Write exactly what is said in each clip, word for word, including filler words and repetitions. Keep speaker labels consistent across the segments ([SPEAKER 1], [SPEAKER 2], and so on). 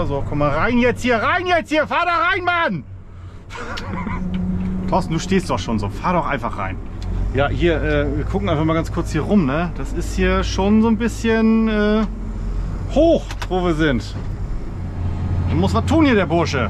[SPEAKER 1] über. So, komm mal rein jetzt hier, rein jetzt hier, fahr da rein, Mann! Thorsten, du stehst doch schon so, fahr doch einfach rein. Ja, hier, äh, wir gucken einfach mal ganz kurz hier rum, ne? Das ist hier schon so ein bisschen äh, hoch, wo wir sind. Man muss was tun hier, der Bursche.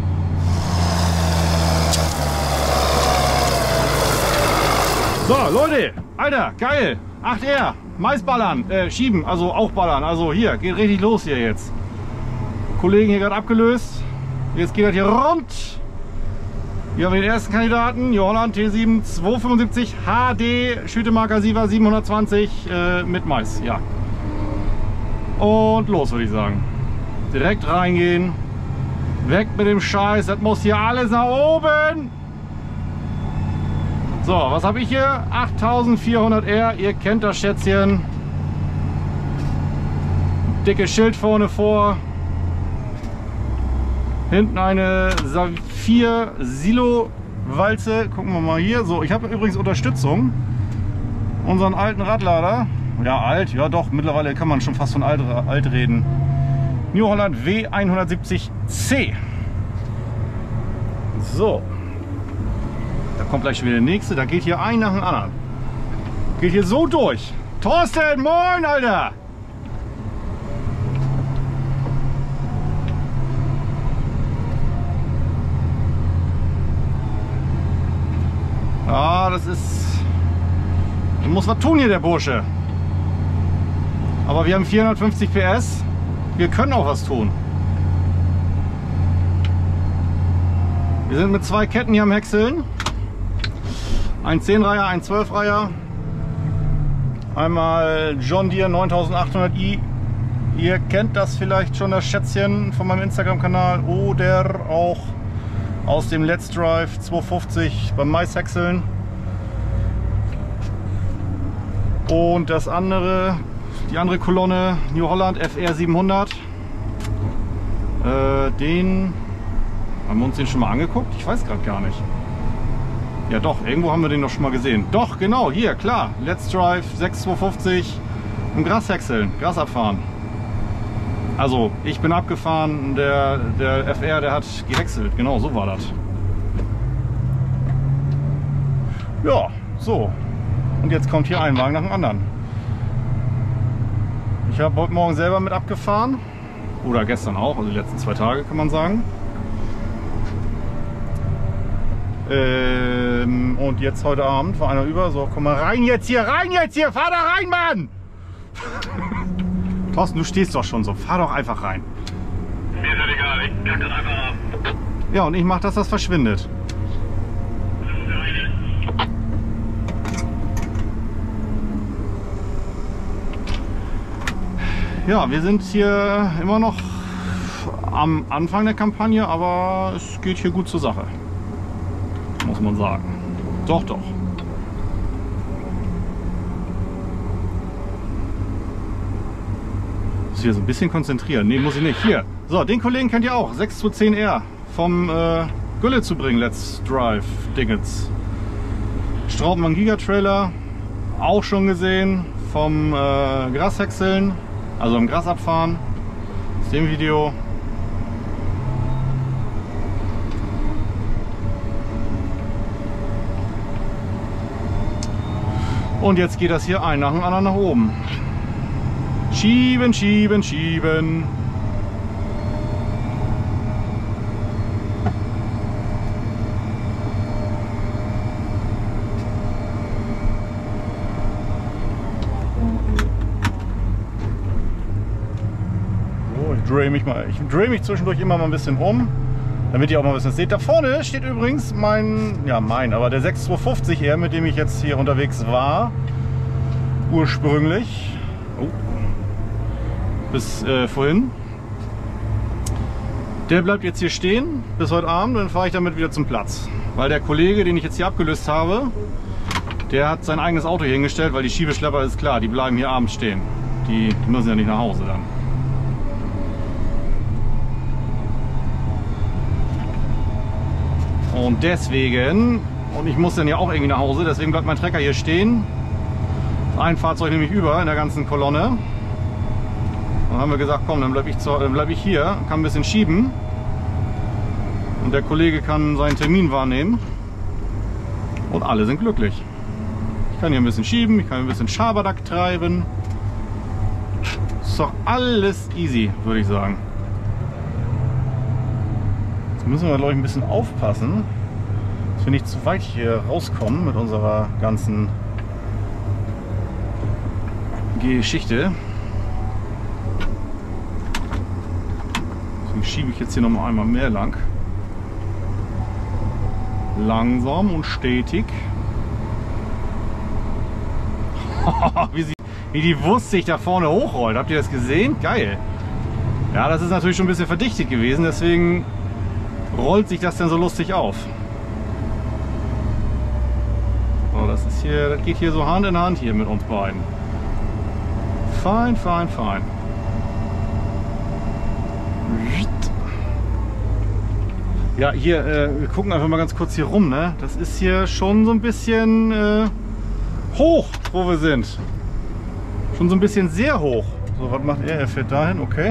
[SPEAKER 1] So, Leute, Alter, geil. acht R, Mais ballern, äh, schieben, also auch ballern. Also hier, geht richtig los hier jetzt. Kollegen hier gerade abgelöst. Jetzt geht das hier rund. Hier haben wir den ersten Kandidaten, New Holland T sieben zweihundertfünfundsiebzig H D, Schütemarker Siva siebenhundertzwanzig äh, mit Mais, ja. Und los, würde ich sagen. Direkt reingehen. Weg mit dem Scheiß, das muss hier alles nach oben. So, was habe ich hier? achttausendvierhundert R, ihr kennt das Schätzchen. Dickes Schild vorne vor. Hinten eine Saphir Silo Walze. Gucken wir mal hier. So, ich habe übrigens Unterstützung. Unseren alten Radlader. Ja, alt, ja doch, mittlerweile kann man schon fast von alt, alt reden. New Holland W hundertsiebzig C. So. Da kommt gleich schon wieder der nächste. Da geht hier ein nach dem anderen. Geht hier so durch. Thorsten, moin, Alter! Ja, das ist... Man muss was tun hier, der Bursche. Aber wir haben vierhundertfünfzig P S. Wir können auch was tun. Wir sind mit zwei Ketten hier am Häckseln. Ein zehn-Reiher, ein zwölf-Reiher. Einmal John Deere neuntausendachthundert i. Ihr kennt das vielleicht schon, das Schätzchen von meinem Instagram-Kanal. Oder auch aus dem Let's Drive zweihundertfünfzig beim Maishäckseln. Und das andere, die andere Kolonne, New Holland F R siebenhundert. Äh, den haben wir uns den schon mal angeguckt? Ich weiß gerade gar nicht. Ja doch, irgendwo haben wir den doch schon mal gesehen. Doch, genau, hier, klar. Let's Drive sechs zweihundertfünfzig im Grashäckseln, Gras abfahren. Also, ich bin abgefahren, der, der F R, der hat gehäckselt. Genau, so war das. Ja, so. Und jetzt kommt hier ein Wagen nach dem anderen. Ich habe heute Morgen selber mit abgefahren. Oder gestern auch, also die letzten zwei Tage kann man sagen. Ähm, und jetzt heute Abend war einer über. So, komm mal rein jetzt hier, rein jetzt hier, fahr da rein, Mann! Thorsten, du stehst doch schon so, fahr doch einfach rein.
[SPEAKER 2] Mir ist das egal, ich pack das einfach ab.
[SPEAKER 1] Ja, und ich mach, dass das verschwindet. Ja, wir sind hier immer noch am Anfang der Kampagne, aber es geht hier gut zur Sache. Muss man sagen. Doch, doch. Muss ich hier so ein bisschen konzentrieren. Ne, muss ich nicht. Hier. So, den Kollegen kennt ihr auch. sechs zwei zehn R vom äh, Gülle zu bringen. Let's Drive Dingens. Straubenmann Giga-Trailer. Auch schon gesehen. Vom äh, Grashäckseln. Also im Gras abfahren. Aus dem Video. Und jetzt geht das hier ein nach dem anderen nach oben. Schieben, schieben, schieben. So, ich drehe mich mal. Ich drehe mich zwischendurch immer mal ein bisschen um, damit ihr auch mal ein bisschen seht. Da vorne steht übrigens mein, ja mein, aber der sechs zweihundertfünfzig R, mit dem ich jetzt hier unterwegs war, ursprünglich, oh, bis äh, vorhin. Der bleibt jetzt hier stehen bis heute Abend und dann fahre ich damit wieder zum Platz. Weil der Kollege, den ich jetzt hier abgelöst habe, der hat sein eigenes Auto hier hingestellt, weil die Schiebeschlepper, ist klar, die bleiben hier abends stehen. Die müssen ja nicht nach Hause dann. Und deswegen, und ich muss dann ja auch irgendwie nach Hause, deswegen bleibt mein Trecker hier stehen. Ein Fahrzeug nämlich über in der ganzen Kolonne. Dann haben wir gesagt, komm, dann bleibe ich, bleib ich hier, kann ein bisschen schieben. Und der Kollege kann seinen Termin wahrnehmen. Und alle sind glücklich. Ich kann hier ein bisschen schieben, ich kann ein bisschen Schabernack treiben. Ist doch alles easy, würde ich sagen. Jetzt müssen wir, glaube ich, ein bisschen aufpassen, dass wir nicht zu weit hier rauskommen mit unserer ganzen Geschichte. Deswegen schiebe ich jetzt hier noch mal einmal mehr lang. Langsam und stetig. wie, sie, wie die Wurst sich da vorne hochrollt. Habt ihr das gesehen? Geil. Ja, das ist natürlich schon ein bisschen verdichtet gewesen, deswegen rollt sich das dann so lustig auf. So, das ist hier, das geht hier so Hand in Hand hier mit uns beiden. Fein, fein, fein. Ja, hier, äh, wir gucken einfach mal ganz kurz hier rum, ne? Das ist hier schon so ein bisschen äh, hoch, wo wir sind. Schon so ein bisschen sehr hoch. So, was macht er? Er fährt dahin, okay.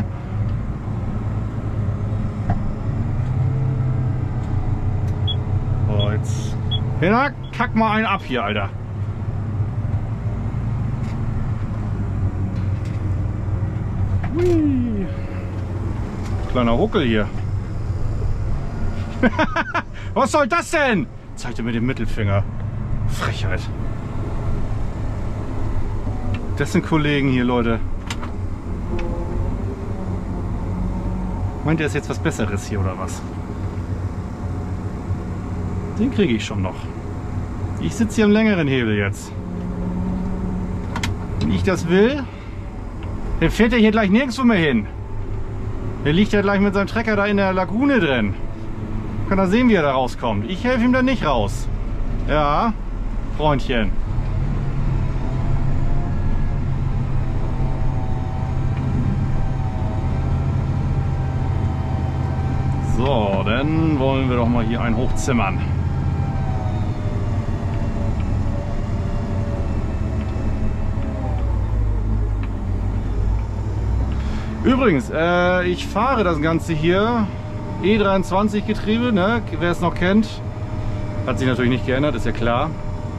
[SPEAKER 1] So, jetzt. Ja, kack mal einen ab hier, Alter. Hui. Kleiner Ruckel hier. Was soll das denn? Zeigt er mit dem Mittelfinger. Frechheit. Das sind Kollegen hier, Leute. Meint ihr, ist jetzt was Besseres hier oder was? Den kriege ich schon noch. Ich sitze hier am längeren Hebel jetzt. Wenn ich das will, dann fährt er hier gleich nirgendwo mehr hin. Der liegt ja gleich mit seinem Trecker da in der Lagune drin. Kann er sehen, wie er da rauskommt. Ich helfe ihm da nicht raus. Ja, Freundchen. So, dann wollen wir doch mal hier einen hochzimmern. Übrigens, äh, ich fahre das Ganze hier E dreiundzwanzig Getriebe, ne? Wer es noch kennt, hat sich natürlich nicht geändert, ist ja klar.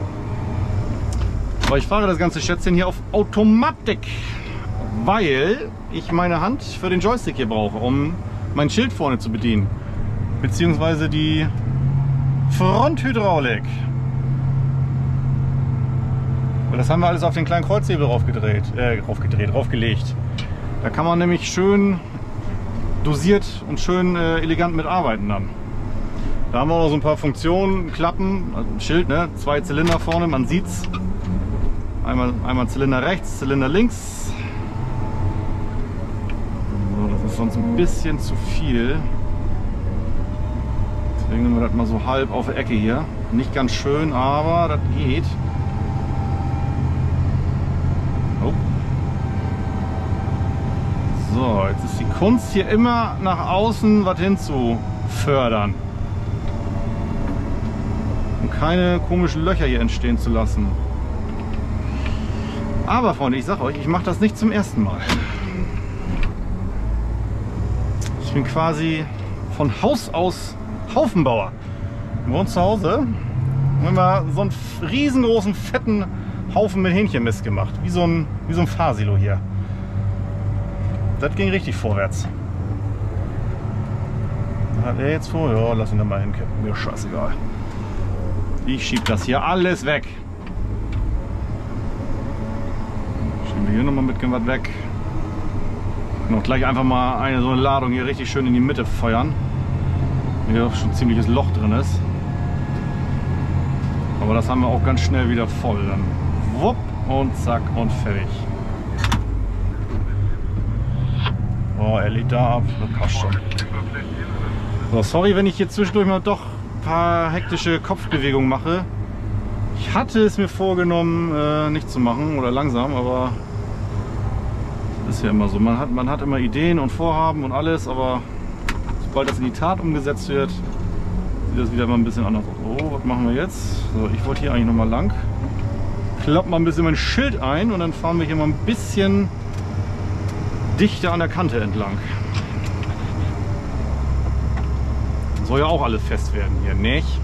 [SPEAKER 1] Aber ich fahre das ganze Schätzchen hier auf Automatik, weil ich meine Hand für den Joystick hier brauche, um mein Schild vorne zu bedienen. Beziehungsweise die Fronthydraulik. Und das haben wir alles auf den kleinen Kreuzhebel raufgedreht, äh, raufgedreht, raufgelegt. Da kann man nämlich schön dosiert und schön äh, elegant mitarbeiten dann. Da haben wir auch noch so ein paar Funktionen, Klappen, also ein Schild, ne? Zwei Zylinder vorne, man sieht's. Einmal, einmal Zylinder rechts, Zylinder links. So, das ist sonst ein bisschen zu viel. Deswegen nehmen wir das mal so halb auf der Ecke hier. Nicht ganz schön, aber das geht. Oh. So, jetzt ist die Kunst hier immer nach außen was hinzu fördern. Und keine komischen Löcher hier entstehen zu lassen. Aber Freunde, ich sag euch, ich mache das nicht zum ersten Mal. Ich bin quasi von Haus aus Haufenbauer. Bei uns zu Hause haben wir so einen riesengroßen, fetten Haufen mit Hähnchenmist gemacht. Wie so ein, wie so ein Fahrsilo hier. Das ging richtig vorwärts. Hat er jetzt vor? Ja, lass ihn dann mal hinkippen. Mir scheißegal. Ich schieb das hier alles weg. Schieben wir hier nochmal mit was weg. Noch gleich einfach mal eine so eine Ladung hier richtig schön in die Mitte feuern. Hier schon ein ziemliches Loch drin ist. Aber das haben wir auch ganz schnell wieder voll. Dann wupp und zack und fertig. Oh, er liegt da ab, das passt schon. So, sorry, wenn ich hier zwischendurch mal doch ein paar hektische Kopfbewegungen mache. Ich hatte es mir vorgenommen, äh, nicht zu machen oder langsam, aber das ist ja immer so. Man hat, man hat immer Ideen und Vorhaben und alles, aber sobald das in die Tat umgesetzt wird, sieht das wieder mal ein bisschen anders aus. Oh, was machen wir jetzt? So, ich wollte hier eigentlich noch mal lang. Klappen mal ein bisschen mein Schild ein und dann fahren wir hier mal ein bisschen dichter an der Kante entlang. Soll ja auch alles fest werden hier, nicht?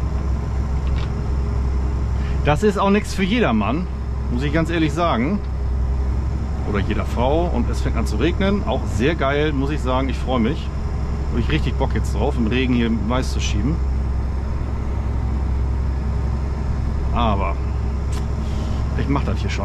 [SPEAKER 1] Das ist auch nichts für jedermann, muss ich ganz ehrlich sagen. Oder jeder Frau. Und es fängt an zu regnen. Auch sehr geil, muss ich sagen. Ich freue mich. Habe ich richtig Bock jetzt drauf, im Regen hier Mais zu schieben. Aber ich mache das hier schon.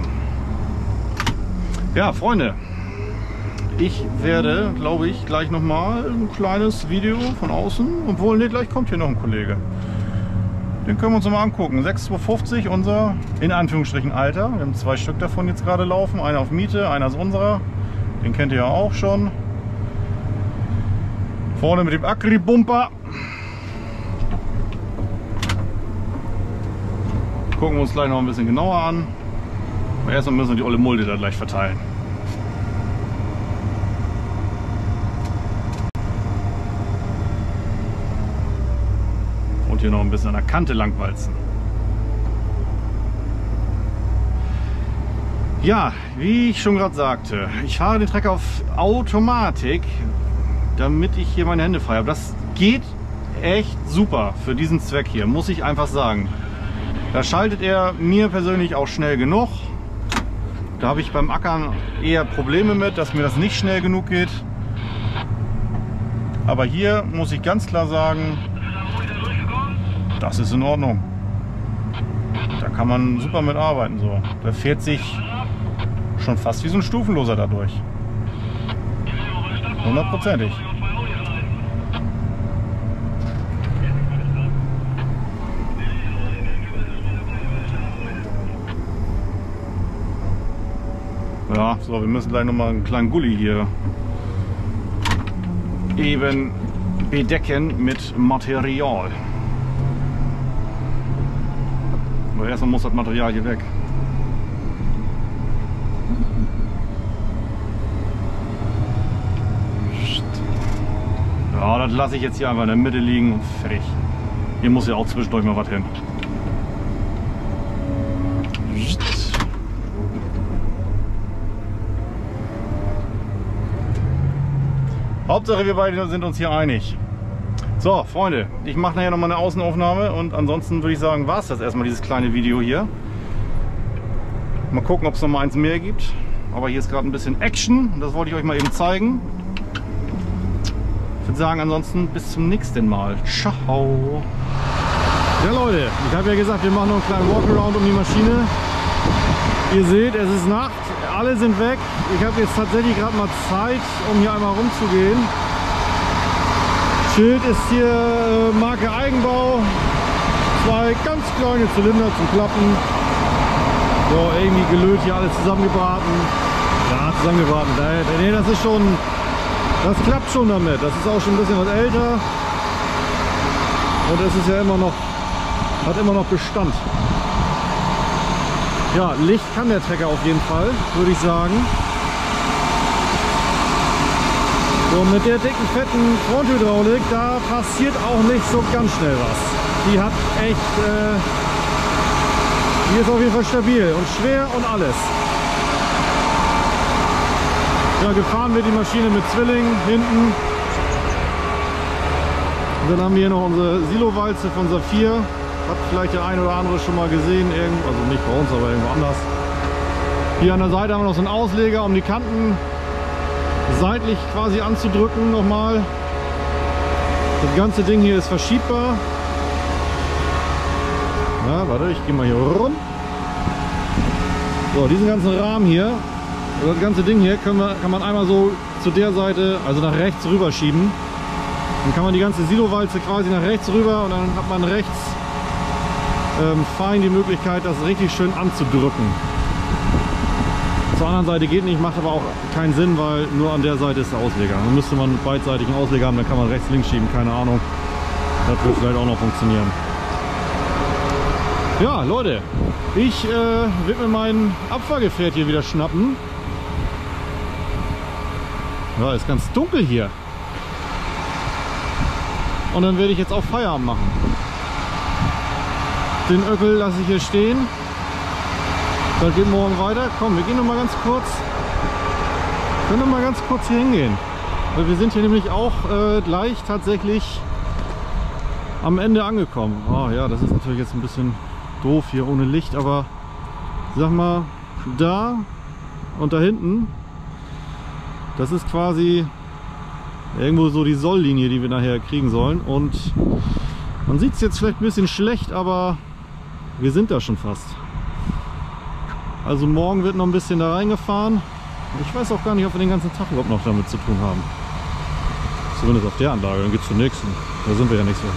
[SPEAKER 1] Ja, Freunde. Ich werde, glaube ich, gleich nochmal ein kleines Video von außen. Obwohl, ne, gleich kommt hier noch ein Kollege. Den können wir uns noch mal angucken. sechs zwei fünfzig, unser, in Anführungsstrichen, Alter. Wir haben zwei Stück davon jetzt gerade laufen. Einer auf Miete, einer ist unserer. Den kennt ihr ja auch schon. Vorne mit dem Agri-Bumper. Gucken wir uns gleich noch ein bisschen genauer an. Aber erstmal müssen wir die olle Mulde da gleich verteilen. Und hier noch ein bisschen an der Kante langwalzen. Ja, wie ich schon gerade sagte, ich fahre den Trecker auf Automatik, damit ich hier meine Hände frei habe. Das geht echt super für diesen Zweck hier, muss ich einfach sagen. Da schaltet er mir persönlich auch schnell genug. Da habe ich beim Ackern eher Probleme mit, dass mir das nicht schnell genug geht. Aber hier muss ich ganz klar sagen, das ist in Ordnung. Da kann man super mit arbeiten. So. Da fährt sich schon fast wie so ein Stufenloser dadurch. Hundertprozentig. Ja, so, wir müssen gleich nochmal einen kleinen Gully hier eben bedecken mit Material. Aber erstmal muss das Material hier weg. Ja, das lasse ich jetzt hier einfach in der Mitte liegen und fertig. Hier muss ja auch zwischendurch mal was hin. Hauptsache wir beide sind uns hier einig. So, Freunde, ich mache nachher nochmal eine Außenaufnahme und ansonsten würde ich sagen, war es das erstmal, dieses kleine Video hier. Mal gucken, ob es noch mal eins mehr gibt. Aber hier ist gerade ein bisschen Action und das wollte ich euch mal eben zeigen. Ich würde sagen, ansonsten bis zum nächsten Mal. Ciao. Ja Leute, ich habe ja gesagt, wir machen noch einen kleinen Walkaround um die Maschine. Ihr seht, es ist Nacht, alle sind weg. Ich habe jetzt tatsächlich gerade mal Zeit, um hier einmal rumzugehen. Schild ist hier äh, Marke Eigenbau. Zwei ganz kleine Zylinder zum Klappen. So, irgendwie gelöt hier alles zusammengebraten. Ja, zusammengebraten. Nee, das ist schon, das klappt schon damit. Das ist auch schon ein bisschen was älter. Und es ist ja immer noch, hat immer noch Bestand. Ja, Licht kann der Trecker auf jeden Fall, würde ich sagen. So, mit der dicken, fetten Fronthydraulik, da passiert auch nicht so ganz schnell was. Die hat echt, äh, die ist auf jeden Fall stabil und schwer und alles. Ja, gefahren wird die Maschine mit Zwilling hinten. Und dann haben wir hier noch unsere Silowalze von Saphir. Hat vielleicht der ein oder andere schon mal gesehen, irgendwo, also nicht bei uns, aber irgendwo anders. Hier an der Seite haben wir noch so einen Ausleger, um die Kanten seitlich quasi anzudrücken nochmal. Das ganze Ding hier ist verschiebbar. Ja, warte, ich gehe mal hier rum. So, diesen ganzen Rahmen hier, das ganze Ding hier können wir, kann man einmal so zu der Seite, also nach rechts rüber schieben. Dann kann man die ganze Silowalze quasi nach rechts rüber und dann hat man rechts ähm, fein die Möglichkeit, das richtig schön anzudrücken. Zur anderen Seite geht nicht, macht aber auch keinen Sinn, weil nur an der Seite ist der Ausleger. Dann müsste man beidseitig einen Ausleger haben, dann kann man rechts, links schieben, keine Ahnung. Das wird vielleicht auch noch funktionieren. Ja, Leute, ich äh, werde mir mein Abfahrgefährt hier wieder schnappen. Ja, ist ganz dunkel hier. Und dann werde ich jetzt auch Feierabend machen. Den Öckel lasse ich hier stehen. Das geht morgen weiter. Komm, wir gehen noch mal ganz kurz können wir mal ganz kurz hier hingehen. Weil wir sind hier nämlich auch äh, gleich tatsächlich am Ende angekommen. Oh ja, das ist natürlich jetzt ein bisschen doof hier ohne Licht, aber sag mal, da und da hinten, das ist quasi irgendwo so die Solllinie, die wir nachher kriegen sollen. Und man sieht es jetzt vielleicht ein bisschen schlecht, aber wir sind da schon fast. Also morgen wird noch ein bisschen da reingefahren. Ich weiß auch gar nicht, ob wir den ganzen Tag überhaupt noch damit zu tun haben. Zumindest auf der Anlage, dann geht es zur nächsten. Da sind wir ja nicht so.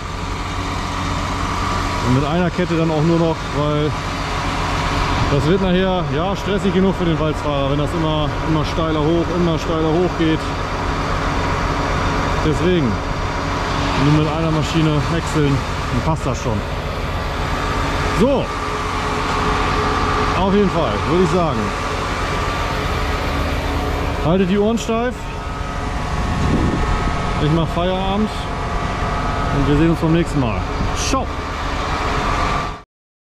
[SPEAKER 1] Und mit einer Kette dann auch nur noch, weil das wird nachher ja stressig genug für den Walzfahrer, wenn das immer, immer steiler hoch, immer steiler hoch geht. Deswegen nur mit einer Maschine wechseln, dann passt das schon. So, auf jeden Fall würde ich sagen, haltet die Ohren steif. Ich mache Feierabend und wir sehen uns beim nächsten Mal. Ciao!